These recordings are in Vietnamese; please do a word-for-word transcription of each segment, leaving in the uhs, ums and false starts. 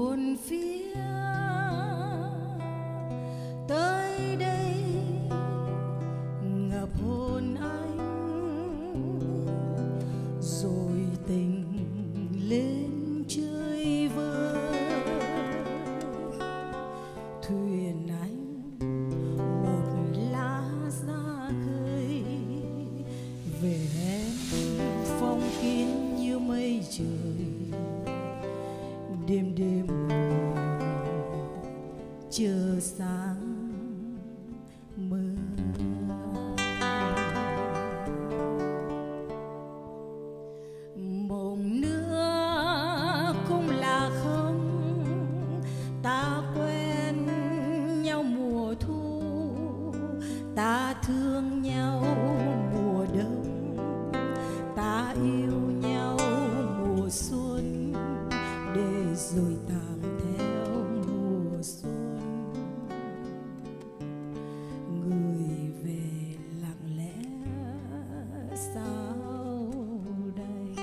buồn phía tới đây ngập hồn anh, rồi tình lên chơi vơi thuyền anh một lá ra khơi về em phong kín như mây trời, đêm đêm chờ sáng mơ. Mộng nữa cũng là không, ta quen nhau mùa thu, ta thương nhau mùa đông, ta yêu nhau mùa xuân, để rồi tạm theo mùa xuân. Người về lặng lẽ sao đây?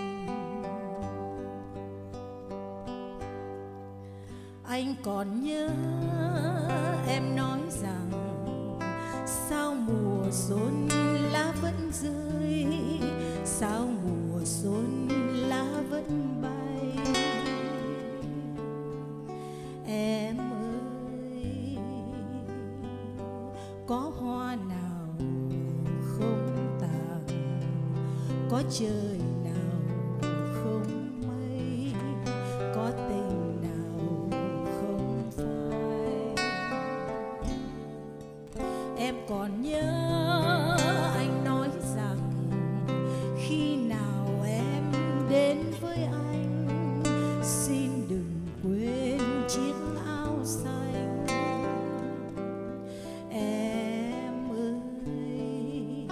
Anh còn nhớ em nói rằng sao mùa xuân lá vẫn rơi, sao mùa xuân lá vẫn bay. Em ơi, có hoa nào không tàn, có trời nào không mây, có tình nào không phai. Em còn nhớ anh nói rằng khi nào em đến với anh, xin đừng quên chiếc áo xanh. Em ơi,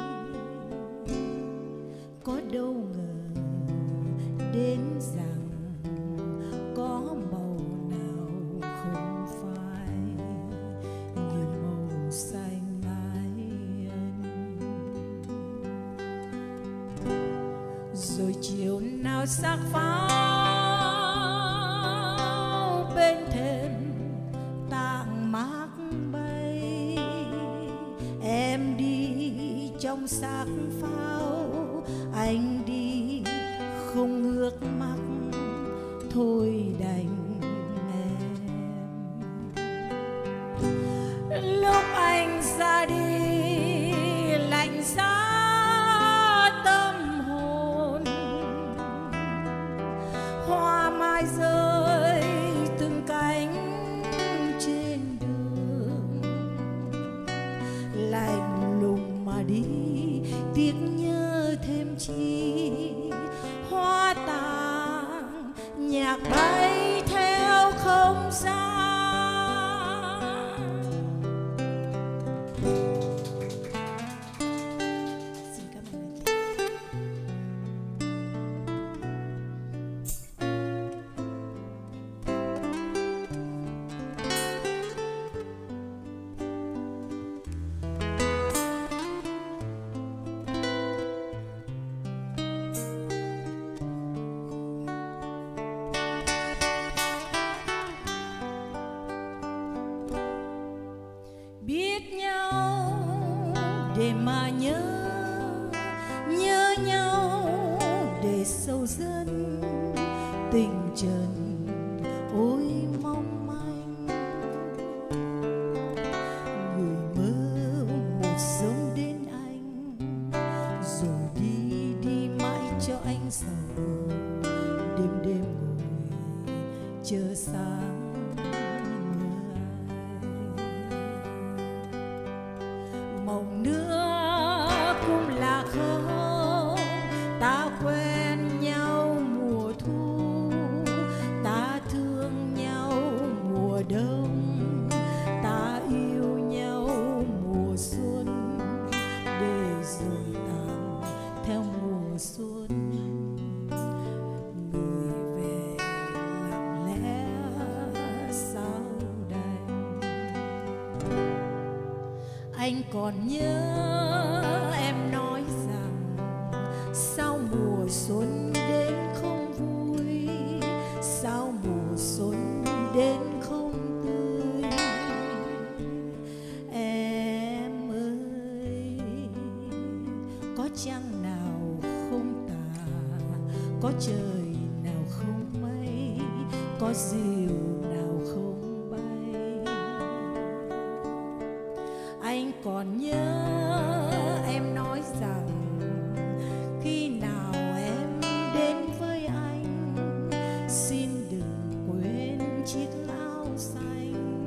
có đâu ngờ đến rằng có màu nào không phai như màu xanh ái ân. Rồi chiều nào sắc pháo bên thềm tang mát bay, em đi trong xác pháo, anh đi không ngước mắt, thôi đành em. Lúc anh ra đi lạnh giá tâm hồn, hoa mai rơi từng cánh trên đường, lạnh lùng mà đi tiếc nhớ thêm chi. Hoa tàn nhạc bay theo không gian. Xin cảm ơn anh chị. Biết nhau để mà nhớ, nhớ nhau để sâu dần tình trần ôi mong manh. Người mơ một sớm đến anh, rồi đi đi mãi cho anh sầu, đêm đêm ngồi chờ sáng. Mộng nữa cũng là không, ta quen nhau mùa thu, ta thương nhau mùa đông, ta yêu nhau mùa xuân, để rồi tàn theo mùa xuân. Người về lặng lẽ sao đây? Anh còn nhớ em nói rằng sao mùa xuân đến không vui, sao mùa xuân đến không tươi. Em ơi, có trăng nào không tà, có trời nào không mây, có diều nào không bay. Anh còn nhớ em nói rằng khi nào em đến với anh, xin đừng quên chiếc áo xanh.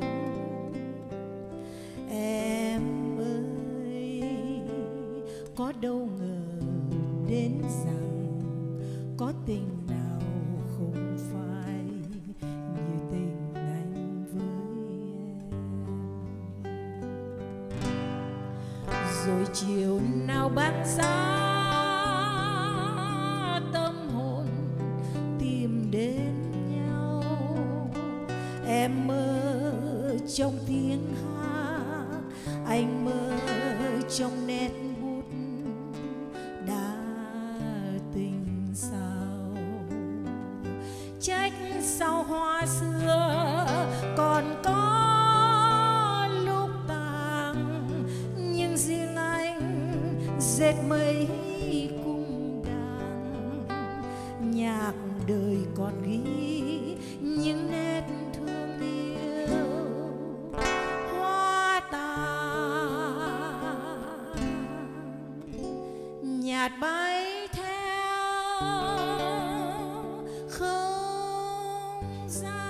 Em ơi, có đâu ngờ đến rằng có tình nào không phải như tình anh với em. Rồi chiều nào bán giá, tâm hồn tìm đến nhau. Em mơ trong tiếng hát, anh mơ trong nét bút đã tình sao. Trách sao hoa xưa còn có lúc tàn, nhưng riêng anh dệt mấy cung đàn. Nhạc đời còn ghi những nét thương yêu hoa tàn, nhạt bay theo không gian.